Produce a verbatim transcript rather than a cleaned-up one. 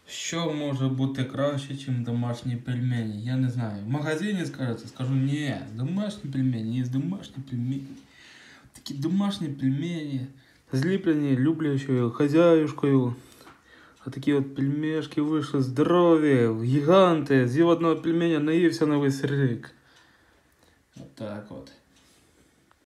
Що може бути краще, ніж домашні пельмені? Я не знаю. В магазині скажете, скажу, ні, домашні пельмені, є домашні пельмені. Такі домашні пельмені, зліплені люблячою хазяюшкою. А такі от пельмешки вийшли здорові, гіганти. З'їв одного пельменя, наївся на весь рік. От так от.